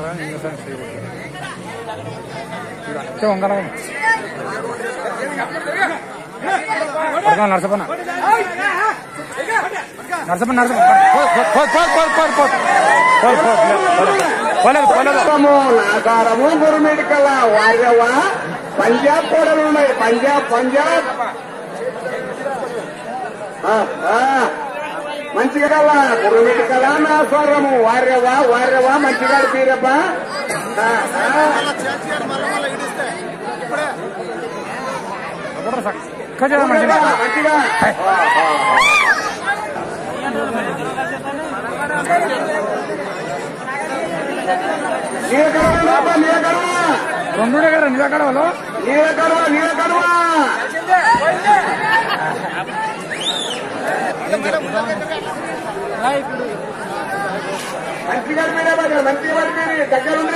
నరసపన్న నాగారము గురుమిడికల వార్యవ పంజాబ్ కోడలు ఉన్నాయి. పంజాబ్ మంచిగా కల్లా గురుమిడికల నా స్వరము వార్యవ మంచిగా తీరప్ప. మంచిగా మంచిగా దగ్గర ఉండే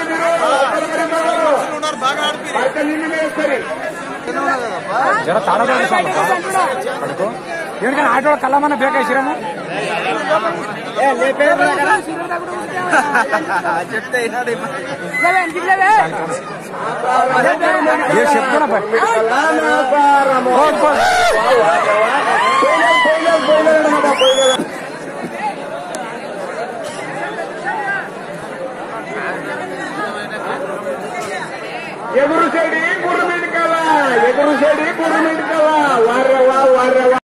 మీరు నీళ్ళు వేస్తారు జర తాళ పడుకో ఎందుకని ఆటో కళ్ళమన్నా బేకేసిరాము చెప్తే చెప్తున్నా ఎగురు చెడి గుర్రు మెడికల వార్యవా